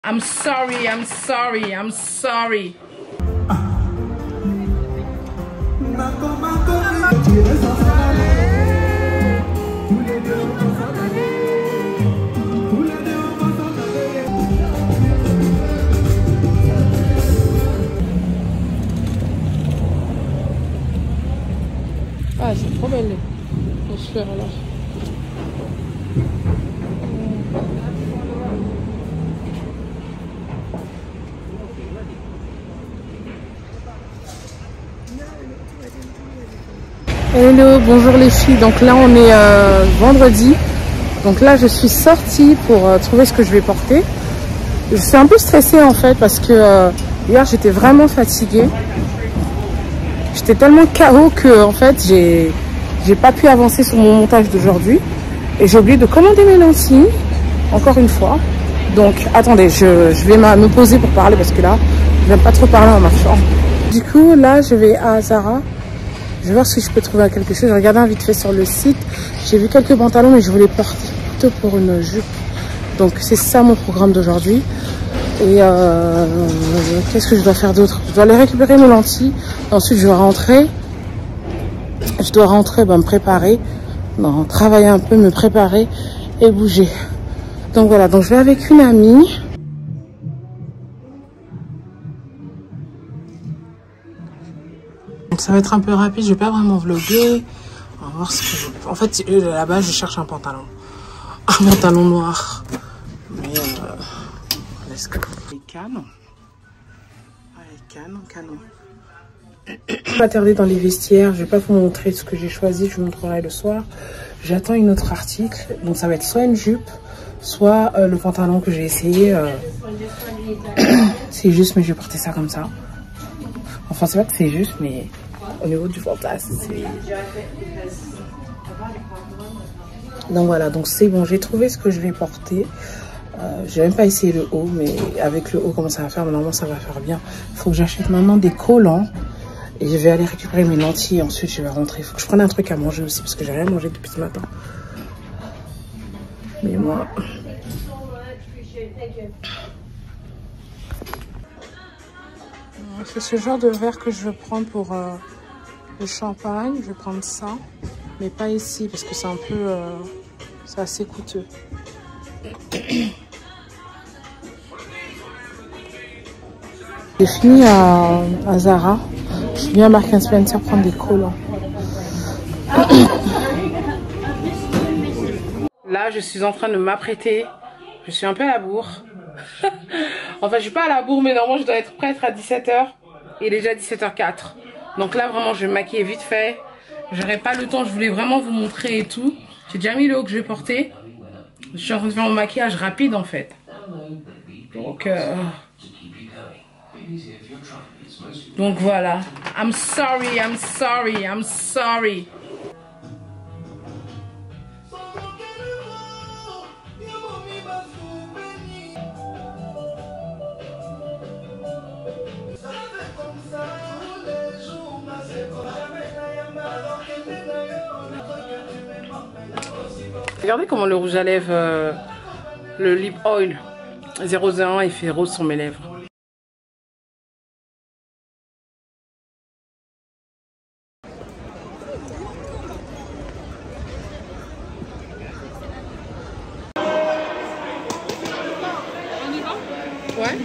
I'm sorry, I'm sorry, I'm sorry. Ah, c'est trop belle l'atmosphère là. Hello, bonjour les filles. Donc là on est vendredi. Donc là je suis sortie pour trouver ce que je vais porter. Je suis un peu stressée en fait parce que hier j'étais vraiment fatiguée. J'étais tellement KO que en fait j'ai pas pu avancer sur mon montage d'aujourd'hui. Et j'ai oublié de commander mes lentilles, encore une fois. Donc attendez, je vais me poser pour parler parce que là j'aime pas trop parler en marchant. Du coup là je vais à Zara. Je vais voir si je peux trouver quelque chose. J'ai regardé un vite fait sur le site. J'ai vu quelques pantalons, mais je voulais porter plutôt pour une jupe. Donc c'est ça mon programme d'aujourd'hui. Et qu'est-ce que je dois faire d'autre? Je dois aller récupérer mes lentilles. Ensuite je dois rentrer. Me préparer. Non, travailler un peu, me préparer et bouger. Donc voilà, donc je vais avec une amie. Ça va être un peu rapide, je vais pas vraiment vlogger. On va voir ce que je... En fait, là-bas, je cherche un pantalon. Un pantalon noir. Mais let's go. Les cannes. Ah, les cannes, canon. Je vais pas tarder dans les vestiaires. Je vais pas vous montrer ce que j'ai choisi. Je vous montrerai le soir. J'attends une autre article. Donc ça va être soit une jupe, soit le pantalon que j'ai essayé. C'est juste, mais je vais porter ça comme ça. Enfin, c'est pas que c'est juste, mais au niveau du fantasme, c'est... Donc voilà, donc c'est bon, j'ai trouvé ce que je vais porter. J'ai même pas essayé le haut, mais avec le haut, comment ça va faire? Normalement, ça va faire bien. Il faut que j'achète maintenant des collants. Et je vais aller récupérer mes lentilles. Ensuite, je vais rentrer. Il faut que je prenne un truc à manger aussi, parce que j'ai rien mangé depuis ce matin. Mais moi... C'est ce genre de verre que je veux prendre pour le champagne. Je vais prendre ça, mais pas ici parce que c'est un peu, c'est assez coûteux. J'ai fini à Zara. Je viens à Marks & Spencer prendre des collants. Là, je suis en train de m'apprêter. Je suis un peu à la bourre. Enfin, je suis pas à la bourre, mais normalement, je dois être prête à 17 h. Il est déjà 17h04. Donc là, vraiment, je vais me maquiller vite fait. J'aurai pas le temps, je voulais vraiment vous montrer et tout. J'ai déjà mis le haut que je vais porter. Je suis en train de faire mon maquillage rapide, en fait. Donc voilà. I'm sorry, I'm sorry, I'm sorry. Regardez comment le rouge à lèvres, le lip oil 001, il fait rose sur mes lèvres. On y va? Ouais.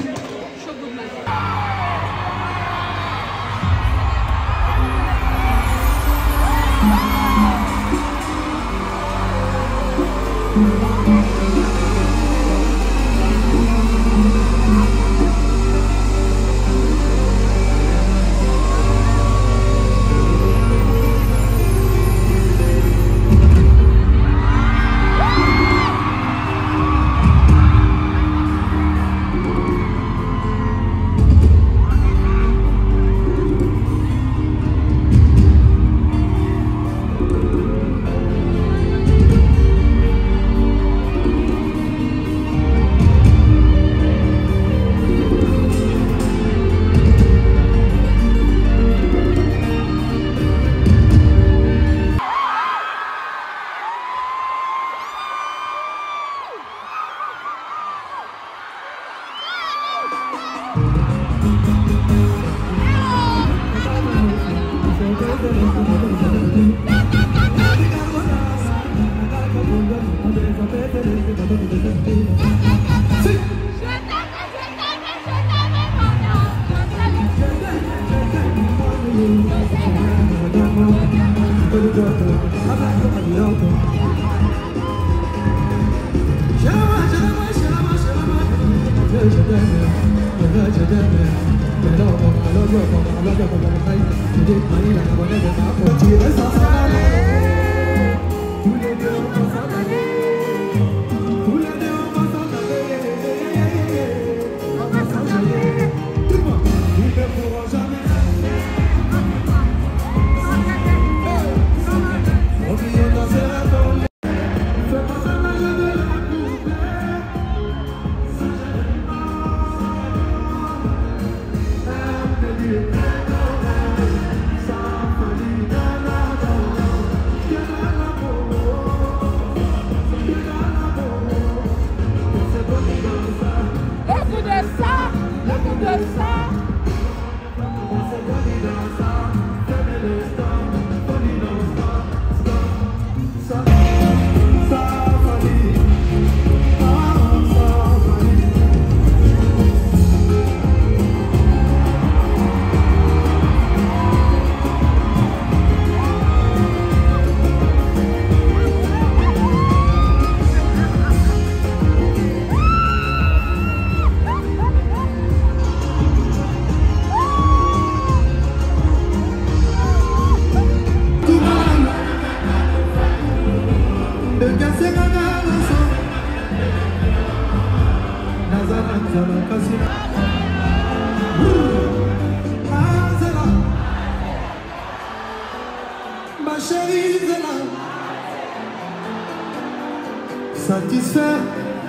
Satisfait,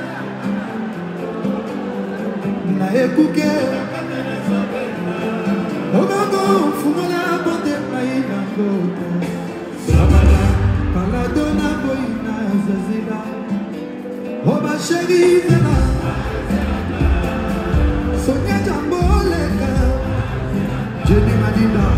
na écouté, au bago, fumona bote maïna bote, sabala, paladona boina zazila, oh ma chérie zela, sonia jamboleka, Jenny Madina.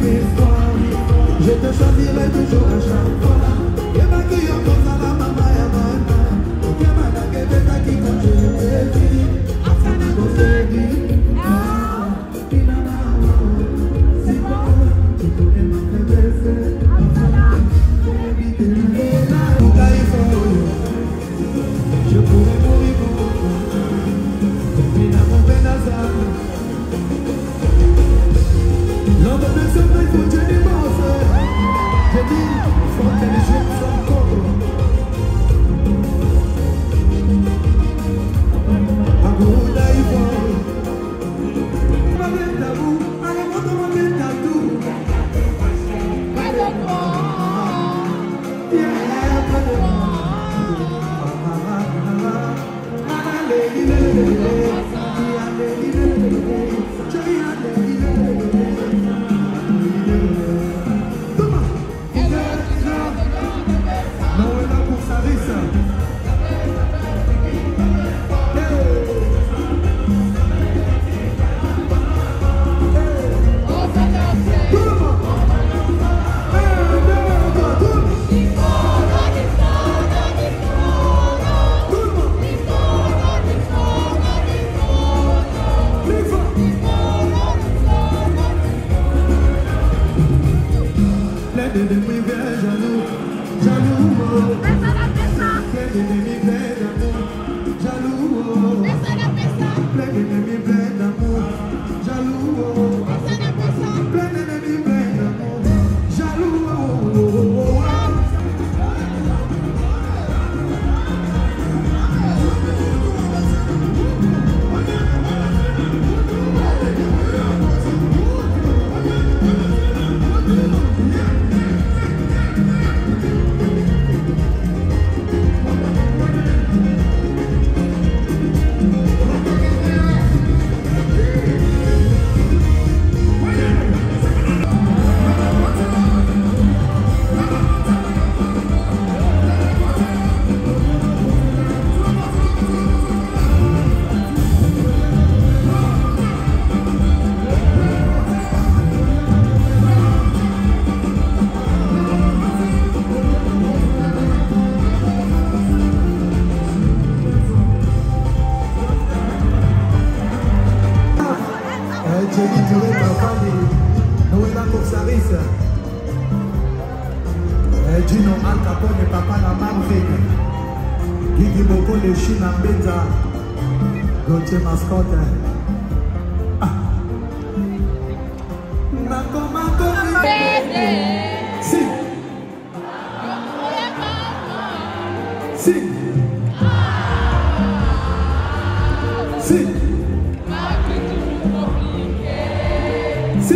mille fois. Je te choisirai toujours à chaque fois. Yeba qui en cause à la maman et à maman. Yeba la kebeta qui quand je t'ai dit. Afana kosegi. C'est bon, tu connais ma faiblesse. Je pourrais mourir pour toi. L'homme de ce pays, faut que tu divorces. J'ai dit, faut que les jeunes soient contre. Agouda Ivoire. Ma belle tabou, allez, montre ma belle tabou. Pas de moi. Yeah, pas de moi. Gino Al Capone, papa na Marvin, Gigi Boko le China Benza, Gauthier Mascotte. Si. Si. Si. Si.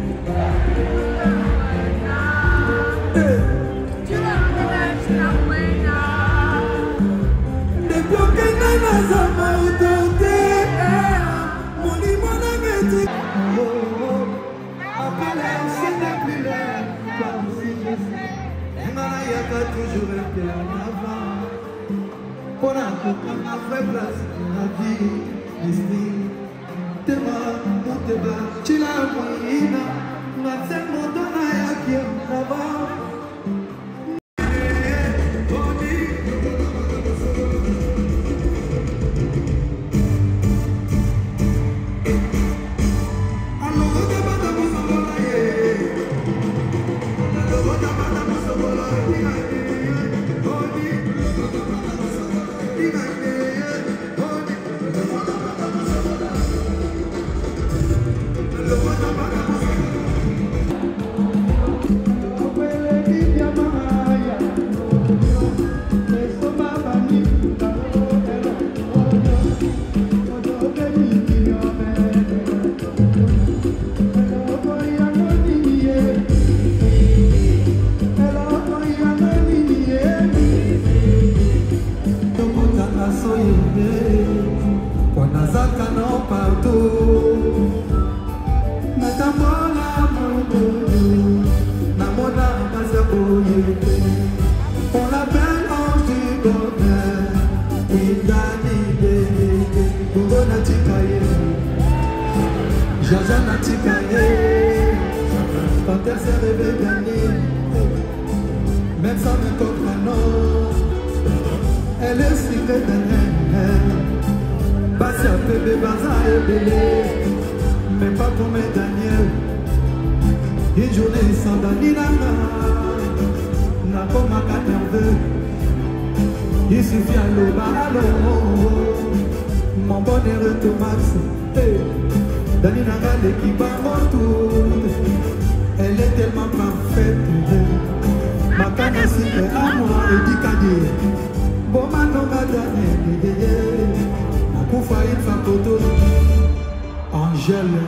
Toujours été en avant pour accompagner ma faiblesse, la vie, l'esprit, t'es mort, mon débat, tu l'as moyen, ma tête, mon don à qui est là-bas. quand elle s'est rêvée gagner, même sans me comprendre, elle est si éternelle. Bassia bébé baza et belé, mais pas pour mes Daniel. Une journée sans Danina, n'a pas ma carte nerveux. Il suffit à l'eau, mon bonheur est au max. Danina regarde qui bat mon tour. Elle est tellement parfaite. Ma canne c'est à moi et dit cadet. Bon maintenant ma Daniel. Pour faire une femme photo, Angèle,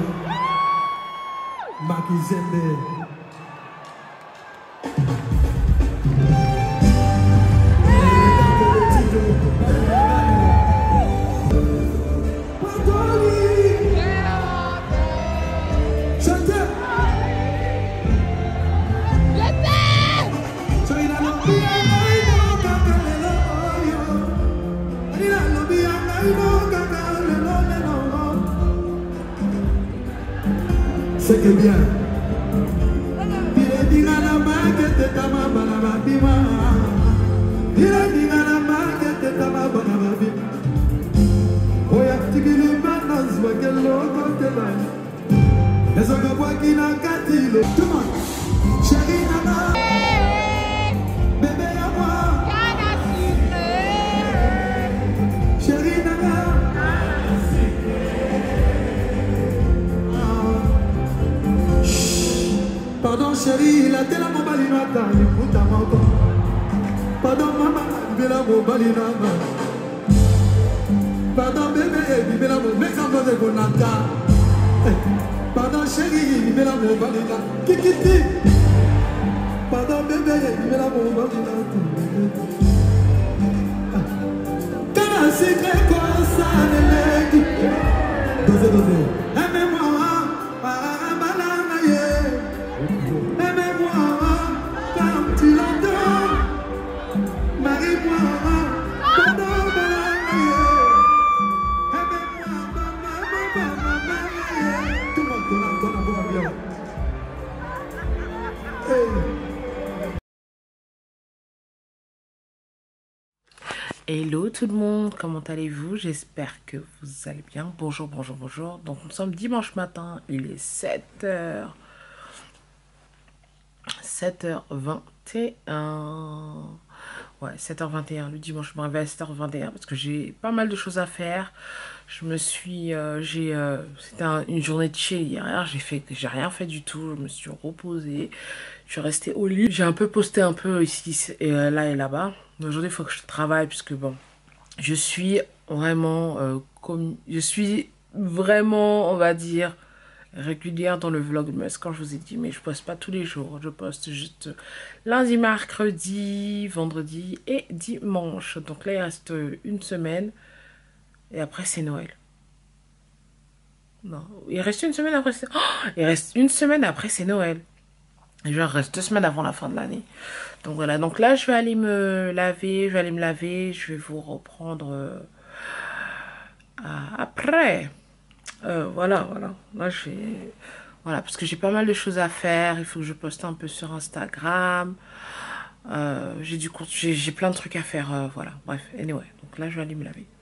Makizembe. C'est que bien. Pardon chérie, la télé mobalina tani puta moko. Pardon maman, bela mobalina ma. Pardon bébé, bela mo l'exemple de bonata. Pardon chérie, bela mobalina. Kikiti. Pardon bébé, bela mobalina. Kana sikre kwa sa neleki. Dose. Hello tout le monde, comment allez-vous? J'espère que vous allez bien. Bonjour. Donc nous sommes dimanche matin, il est 7h. 7h21. Ouais, 7h21 le dimanche, je me réveille à 7h21 parce que j'ai pas mal de choses à faire. Je me suis... c'était une journée de chill hier, j'ai rien fait du tout, je me suis reposée. Je suis restée au lit. J'ai un peu posté un peu ici et là et là-bas. Aujourd'hui, il faut que je travaille puisque bon, je suis vraiment, on va dire, régulière dans le vlogmas, quand je vous ai dit, mais je poste pas tous les jours. Je poste juste lundi, mercredi, vendredi et dimanche. Donc là, il reste une semaine et après, c'est Noël. Non, il reste une semaine après, il reste une semaine après, c'est Noël. Et il reste 2 semaines avant la fin de l'année. Donc voilà, donc là je vais aller me laver, je vais vous reprendre après. Voilà, là je vais... Voilà, parce que j'ai pas mal de choses à faire, il faut que je poste un peu sur Instagram. J'ai plein de trucs à faire, voilà, bref, anyway. Donc là je vais aller me laver.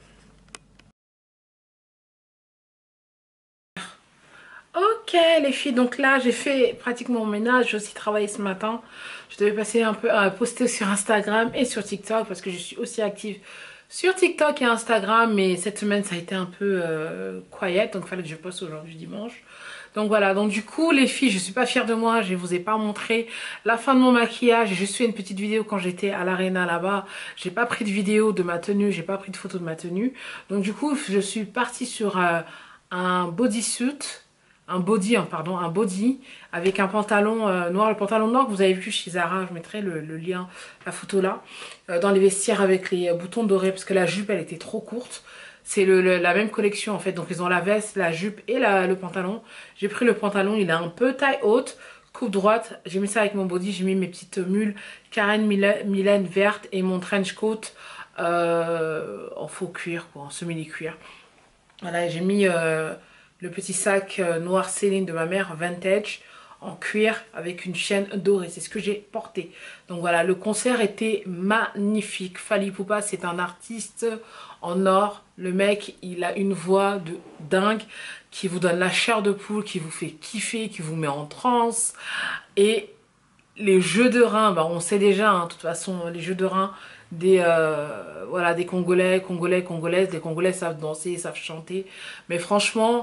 Ok les filles, donc là j'ai fait pratiquement mon ménage, j'ai aussi travaillé ce matin. Je devais passer un peu à poster sur Instagram et sur TikTok parce que je suis aussi active sur TikTok et Instagram, mais cette semaine ça a été un peu quiet, donc il fallait que je poste aujourd'hui dimanche. Donc voilà, donc du coup les filles, je suis pas fière de moi, je vous ai pas montré la fin de mon maquillage. J'ai juste fait une petite vidéo quand j'étais à l'arena là-bas. J'ai pas pris de vidéo de ma tenue, j'ai pas pris de photo de ma tenue. Donc du coup je suis partie sur un bodysuit. Un body avec un pantalon noir, le pantalon noir que vous avez vu chez Zara, je mettrai le lien, la photo là, dans les vestiaires avec les boutons dorés parce que la jupe elle était trop courte. C'est la même collection en fait, donc ils ont la veste, la jupe et le pantalon. J'ai pris le pantalon, il est un peu taille haute, coupe droite, j'ai mis ça avec mon body, j'ai mis mes petites mules Karen Millen verte et mon trench coat en faux cuir, quoi, en semi-cuir. Voilà, j'ai mis... le petit sac noir Céline de ma mère, vintage, en cuir avec une chaîne dorée. C'est ce que j'ai porté. Donc voilà, le concert était magnifique. Fally Ipupa, c'est un artiste en or. Le mec, il a une voix de dingue qui vous donne la chair de poule, qui vous fait kiffer, qui vous met en transe. Et les jeux de reins, bah on sait déjà, hein, de toute façon, les jeux de reins voilà, des Congolais, Congolaises. Les Congolais savent danser, savent chanter. Mais franchement,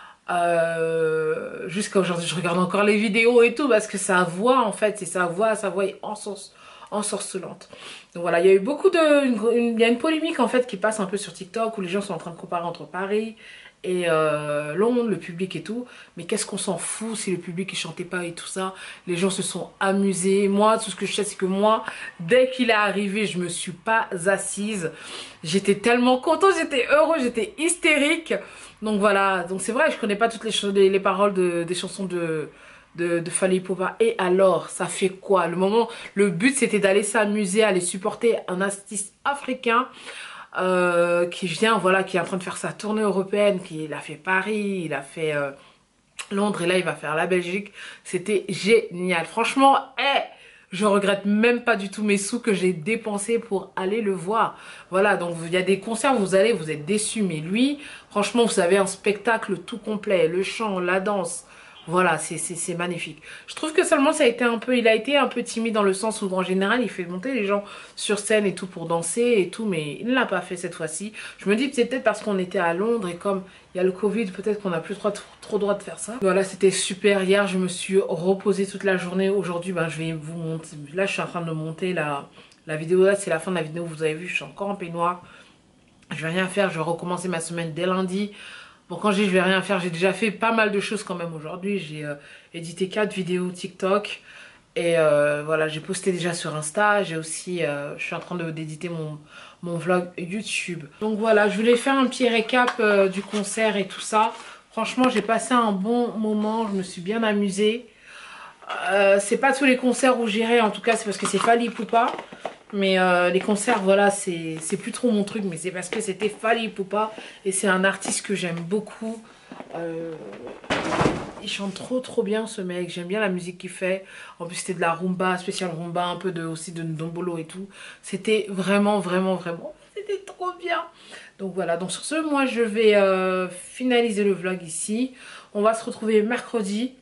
jusqu'à aujourd'hui, je regarde encore les vidéos et tout parce que sa voix, en fait, c'est sa voix est ensorcelante. Donc voilà, il y a eu beaucoup il y a une polémique en fait qui passe un peu sur TikTok où les gens sont en train de comparer entre Paris et Londres, le public et tout. Mais qu'est-ce qu'on s'en fout si le public ne chantait pas et tout ça. Les gens se sont amusés. Moi, tout ce que je sais, c'est que moi, dès qu'il est arrivé, je me suis pas assise. J'étais tellement contente, j'étais heureuse, j'étais hystérique. Donc voilà, donc c'est vrai, je connais pas toutes les paroles des chansons de Fally Ipupa. Et alors, ça fait quoi? Le but c'était d'aller s'amuser, aller supporter un artiste africain qui vient, voilà, qui est en train de faire sa tournée européenne, il a fait Paris, il a fait Londres et là il va faire la Belgique. C'était génial. Franchement, je regrette même pas du tout mes sous que j'ai dépensés pour aller le voir. Voilà, donc il y a des concerts où vous allez, vous êtes déçus. Mais lui, franchement, vous avez un spectacle tout complet. Le chant, la danse, voilà, c'est magnifique. Je trouve que seulement il a été un peu timide dans le sens où en général, il fait monter les gens sur scène et tout pour danser et tout. Mais il ne l'a pas fait cette fois-ci. Je me dis que c'est peut-être parce qu'on était à Londres et comme il y a le Covid, peut-être qu'on n'a plus trop droit de faire ça. Voilà, c'était super. Hier, je me suis reposée toute la journée. Aujourd'hui, ben, je vais vous monter. Là, je suis en train de monter la vidéo. Là, c'est la fin de la vidéo. Vous avez vu, je suis encore en peignoir. Je vais rien faire. Je vais recommencer ma semaine dès lundi. Bon, quand je dis je vais rien faire, j'ai déjà fait pas mal de choses quand même aujourd'hui. J'ai édité 4 vidéos TikTok. Et voilà, j'ai posté déjà sur Insta. J'ai aussi, je suis en train d'éditer mon vlog YouTube. Donc voilà, je voulais faire un petit récap du concert et tout ça. Franchement, j'ai passé un bon moment. Je me suis bien amusée. C'est pas tous les concerts où j'irai. En tout cas, c'est parce que c'est Fally Ipupa. Mais les concerts, voilà, c'est plus trop mon truc. Mais c'est parce que c'était Fally Ipupa. Et c'est un artiste que j'aime beaucoup. Il chante trop bien ce mec. J'aime bien la musique qu'il fait. En plus c'était de la rumba, spécial rumba, un peu aussi de ndombolo et tout. C'était vraiment c'était trop bien. Donc voilà, donc sur ce, moi je vais finaliser le vlog ici. On va se retrouver mercredi.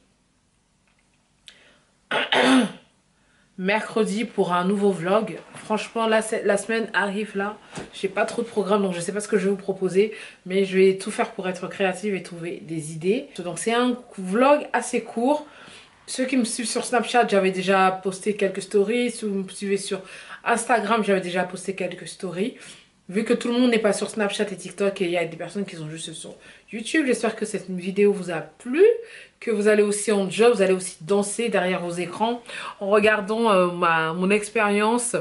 Mercredi pour un nouveau vlog. Franchement là la semaine arrive là. J'ai pas trop de programme donc je sais pas ce que je vais vous proposer. Mais je vais tout faire pour être créative et trouver des idées. Donc c'est un vlog assez court. Ceux qui me suivent sur Snapchat, j'avais déjà posté quelques stories. Si vous me suivez sur Instagram, j'avais déjà posté quelques stories. Vu que tout le monde n'est pas sur Snapchat et TikTok et il y a des personnes qui sont juste sur YouTube, j'espère que cette vidéo vous a plu, que vous allez aussi en job, vous allez aussi danser derrière vos écrans en regardant mon expérience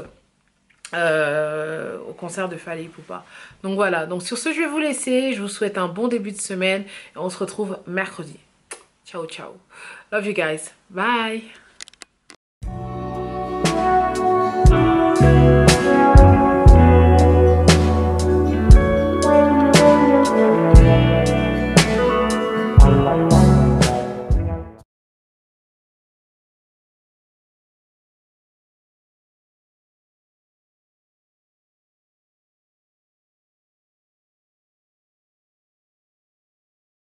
au concert de Fally Ipupa. Donc voilà, donc sur ce je vais vous laisser, je vous souhaite un bon début de semaine et on se retrouve mercredi. Ciao ciao, love you guys, bye.